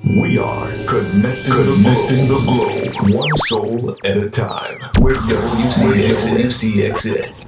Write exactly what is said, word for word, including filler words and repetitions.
We are connecting, connecting the globe, one soul at a time. We're W C X S.